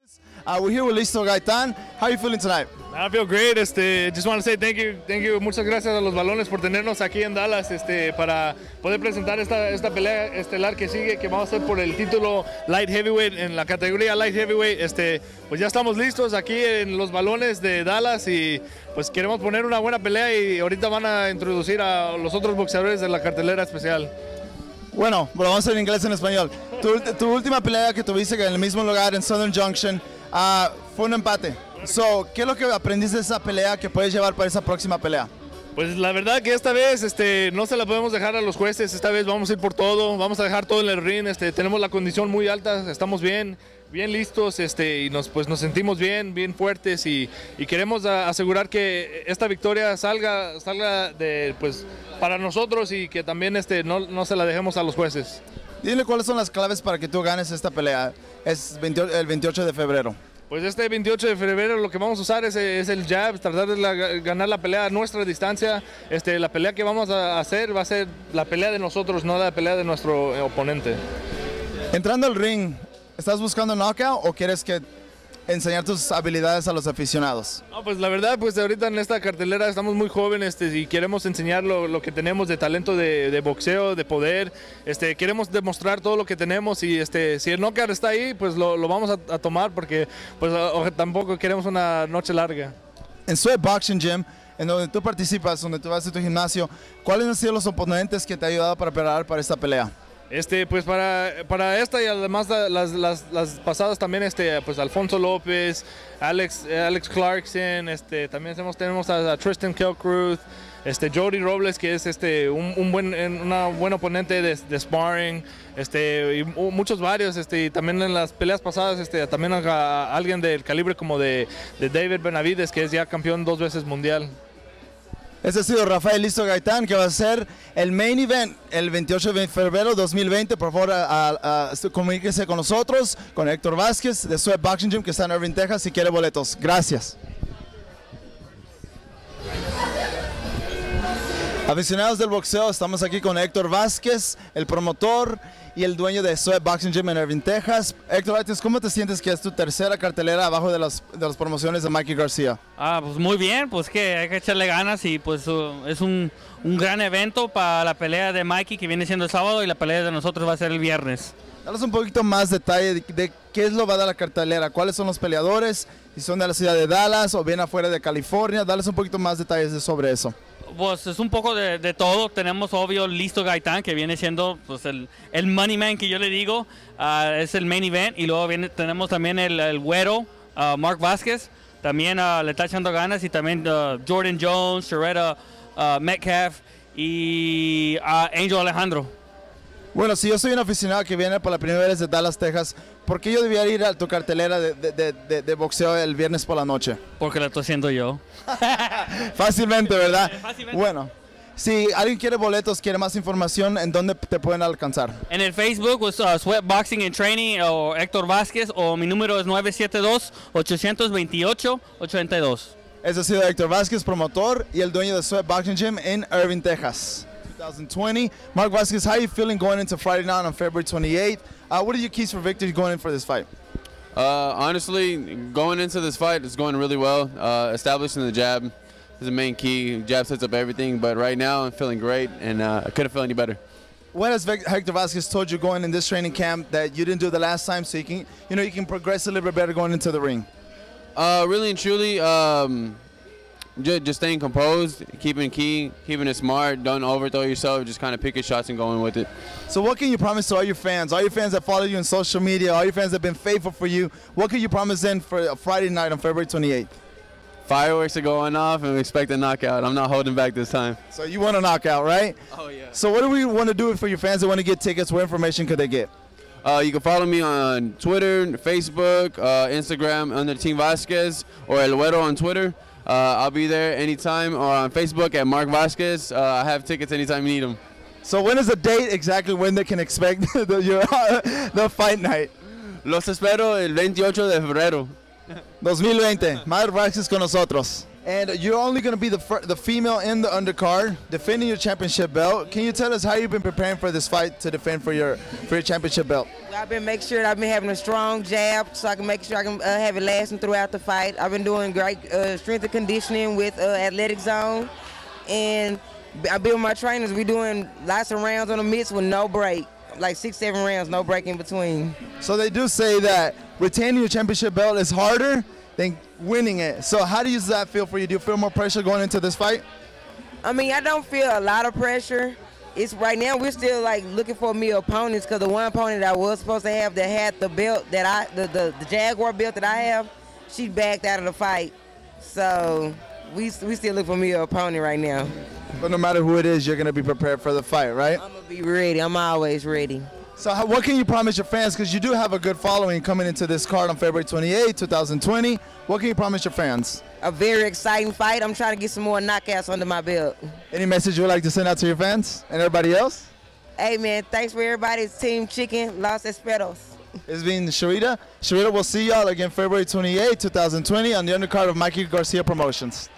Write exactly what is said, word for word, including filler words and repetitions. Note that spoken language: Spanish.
Uh, we're here with Listo Gaitan. How are you feeling tonight? I feel great. Este, just want to say thank you, thank you. Muchas gracias a los balones por tenernos aquí en Dallas, este, para poder presentar esta, esta pelea estelar que sigue, que vamos a hacer por el título Light Heavyweight en la categoría Light Heavyweight. Este, pues ya estamos listos aquí en los balones de Dallas y pues queremos poner una buena pelea y ahorita van a introducir a los otros boxeadores de la cartelera especial. Bueno, bueno, vamos a hacer en inglés y en español. Tu, tu última pelea que tuviste en el mismo lugar en Southern Junction uh, fue un empate. So, ¿qué es lo que aprendiste de esa pelea que puedes llevar para esa próxima pelea? Pues la verdad que esta vez este, no se la podemos dejar a los jueces, esta vez vamos a ir por todo, vamos a dejar todo en el ring, este, tenemos la condición muy alta, estamos bien, bien listos este, y nos, pues, nos sentimos bien, bien fuertes y, y queremos a, asegurar que esta victoria salga, salga de, pues, para nosotros y que también este, no, no se la dejemos a los jueces. Dile cuáles son las claves para que tú ganes esta pelea, es el veintiocho de febrero. Pues este veintiocho de febrero lo que vamos a usar es, es el jab, tratar de la, ganar la pelea a nuestra distancia. Este, la pelea que vamos a hacer va a ser la pelea de nosotros, no la pelea de nuestro oponente. Entrando al ring, ¿estás buscando knockout o quieres que enseñar tus habilidades a los aficionados? No, pues la verdad, pues ahorita en esta cartelera estamos muy jóvenes este, y queremos enseñar lo, lo que tenemos de talento de, de boxeo, de poder. Este, queremos demostrar todo lo que tenemos y este, si el knockout está ahí, pues lo, lo vamos a, a tomar porque pues, o, tampoco queremos una noche larga. En Sweat Boxing Gym, en donde tú participas, donde tú vas a tu gimnasio, ¿cuáles han sido los oponentes que te han ayudado para preparar para esta pelea? Este, pues para, para esta y además las, las, las pasadas también, este, pues Alfonso López, Alex, Alex Clarkson, este, también tenemos, tenemos a, a Tristan Kilcruth, este, Jody Robles, que es este, un, un buen, una buen oponente de, de sparring, este, y muchos varios, este, y también en las peleas pasadas, este, también a, a alguien del calibre como de, de David Benavides, que es ya campeón dos veces mundial. Este ha sido Rafael Listo Gaitan, que va a ser el main event el veintiocho de febrero de dos mil veinte. Por favor, a, a, a, comuníquese con nosotros, con Héctor Vázquez de Sweat Boxing Gym, que está en Irving, Texas, si quiere boletos. Gracias. Aficionados del boxeo, estamos aquí con Héctor Vázquez, el promotor y el dueño de Sweat Boxing Gym en Irving, Texas. Héctor Vázquez, ¿cómo te sientes que es tu tercera cartelera abajo de las, de las promociones de Mikey García? Ah, pues muy bien, pues que hay que echarle ganas y pues uh, es un, un gran evento para la pelea de Mikey que viene siendo el sábado y la pelea de nosotros va a ser el viernes. Danos un poquito más detalle de, de qué es lo que va a dar la cartelera, cuáles son los peleadores, si son de la ciudad de Dallas o bien afuera de California. Dales un poquito más detalles de sobre eso. Pues es un poco de, de todo. Tenemos obvio Listo Gaitan, que viene siendo pues, el, el money man que yo le digo, uh, es el main event. Y luego viene, tenemos también el, el güero, uh, Mark Vázquez, también uh, le está echando ganas. Y también uh, Jordan Jones, Sharetta uh, Metcalf y uh, Angel Alejandro. Bueno, si yo soy un aficionado que viene por la primera vez de Dallas, Texas, ¿por qué yo debería ir a tu cartelera de, de, de, de boxeo el viernes por la noche? Porque la estoy haciendo yo. Fácilmente, ¿verdad? Fácilmente. Bueno, si alguien quiere boletos, quiere más información, ¿en dónde te pueden alcanzar? En el Facebook, pues, uh, Sweat Boxing and Training, o Héctor Vázquez, o mi número es nueve siete dos, ocho dos ocho, ocho dos. Ese ha sido Héctor Vázquez, promotor y el dueño de Sweat Boxing Gym en Irving, Texas. twenty twenty. Mark Vázquez, how are you feeling going into Friday night on February twenty-eighth? Uh, what are your keys for victory going in for this fight? Uh, honestly, going into this fight is going really well. Uh, establishing the jab is the main key. Jab sets up everything, but right now I'm feeling great, and uh, I couldn't feel any better. What has Hector Vázquez told you going in this training camp that you didn't do the last time, so you can, you know, you can progress a little bit better going into the ring? Uh, really and truly, um, just, just staying composed, keeping key, keeping it smart. Don't overthrow yourself. Just kind of pick your shots and going with it. So what can you promise to all your fans, all your fans that follow you on social media, all your fans that have been faithful for you? What can you promise them for a Friday night on February twenty-eighth? Fireworks are going off, and we expect a knockout. I'm not holding back this time. So you want a knockout, right? Oh, yeah. So what do we want to do for your fans that want to get tickets? What information could they get? Uh, you can follow me on Twitter, Facebook, uh, Instagram under Team Vázquez, or El Güero on Twitter. Uh, I'll be there anytime, or on Facebook at Mark Vázquez. Uh, I have tickets anytime you need them. So when is the date exactly when they can expect the, your, the fight night? Los espero el veintiocho de febrero. dos mil veinte. Mark Vázquez con nosotros. And you're only going to be the fir- the female in the undercard defending your championship belt. Can you tell us how you've been preparing for this fight to defend for your for your championship belt? I've been making sure that I've been having a strong jab so I can make sure I can uh, have it lasting throughout the fight. I've been doing great uh, strength and conditioning with uh, Athletic Zone, and I've been with my trainers. We're doing lots of rounds on the mitts with no break, like six, seven rounds, no break in between. So they do say that retaining your championship belt is harder than winning it. So how does that feel for you? Do you feel more pressure going into this fight? I mean, I don't feel a lot of pressure. It's right now we're still like looking for me opponents because the one opponent I was supposed to have that had the belt that I, the, the, the Jaguar belt that I have, she backed out of the fight. So we, we still look for me an opponent right now. But no matter who it is, you're going to be prepared for the fight, right? I'm going to be ready. I'm always ready. So how, what can you promise your fans? Because you do have a good following coming into this card on February twenty-eighth, two thousand twenty. What can you promise your fans? A very exciting fight. I'm trying to get some more knockouts under my belt. Any message you would like to send out to your fans and everybody else? Hey, man, thanks for everybody. It's Team Chicken, Los Esperos. It's been Sharita. Sharita, we'll see y'all again February twenty-eighth, two thousand twenty on the undercard of Mikey Garcia Promotions.